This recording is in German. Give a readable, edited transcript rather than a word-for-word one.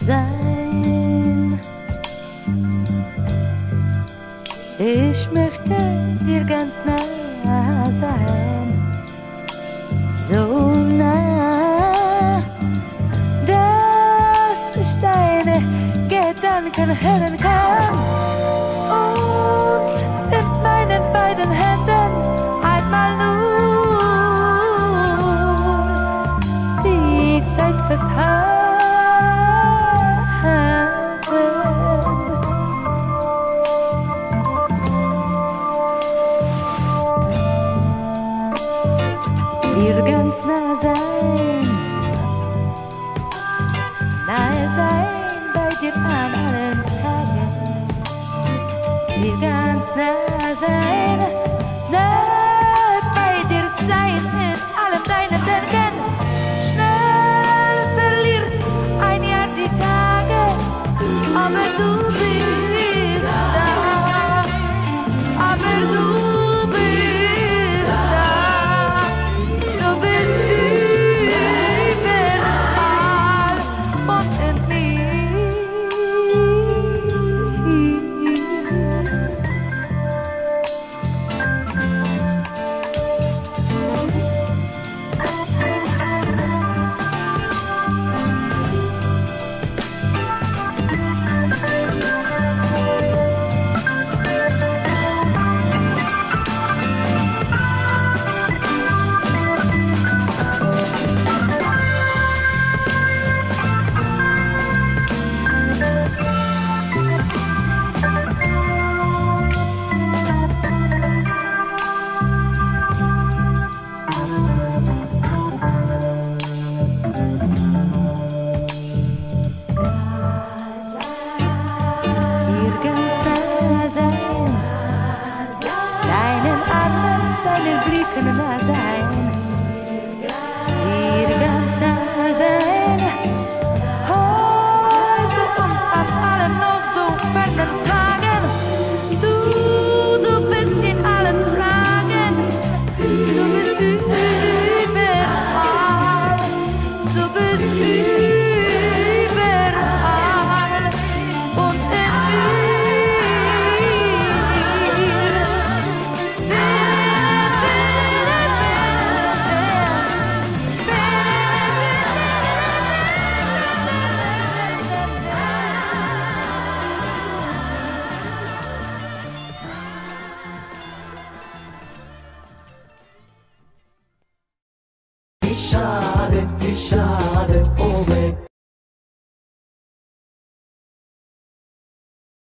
sein. Ich möchte dir ganz nah sein, so nah, dass ich deine Gedanken hören kann und in meinen beiden Händen einmal nur die Zeit festhalten. Dir ganz nah sein, nahe sein bei dir an allen Tagen. Dir ganz nah sein, nahe bei dir sein in allem deinem Denken. Schnell verliert ein Jahr die Tage, aber du bist da, aber du bist da. Du bist überall und in mir. Dir ganz nah sein, deinen Armen, deinen Blicken nah sein. Dir ganz nah sein, heute und an allen noch so fernen Tagen. Du bist in allen Fragen, du bist überall, du bist überall und in mir. Wie schade,